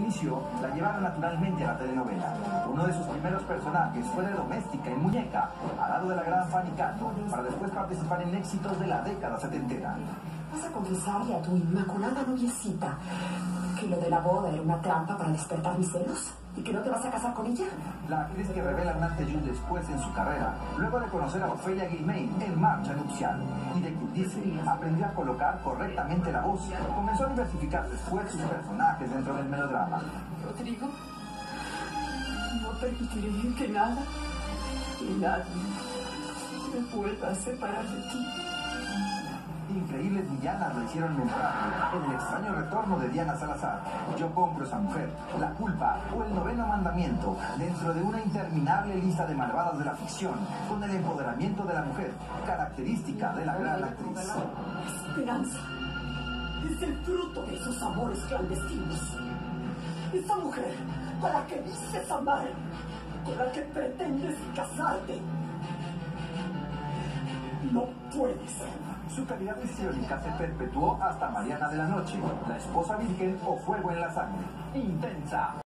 inicio la llevaron naturalmente a la telenovela. Uno de sus primeros personajes fue de doméstica y muñeca, al lado de la gran Fanny Catton, para después participar en éxitos de la década setentera. ¿Vas a confesarle a tu inmaculada noviecita que lo de la boda era una trampa para despertar mis celos? ¿Y que no te vas a casar con ella? La actriz que revela un antes y un después en su carrera, luego de conocer a Ofelia Guilmain en Marcha Nupcial, y de quien dice aprendió a colocar correctamente la voz, comenzó a diversificar después sus personajes dentro del melodrama. Rodrigo, no permitiré que nada y nadie me vuelva a separar de ti. Increíbles villanas la hicieron memorable en El extraño retorno de Diana Salazar, Yo compro esa mujer, La culpa o El noveno mandamiento, dentro de una interminable lista de malvadas de la ficción, con el empoderamiento de la mujer, característica de la gran actriz. Esperanza es el fruto de esos amores clandestinos. Esa mujer a la que dices amar, con la que pretendes casarte, no puede ser. Su calidad histriónica se perpetuó hasta Mariana de la Noche, La esposa virgen o Fuego en la sangre. Intensa.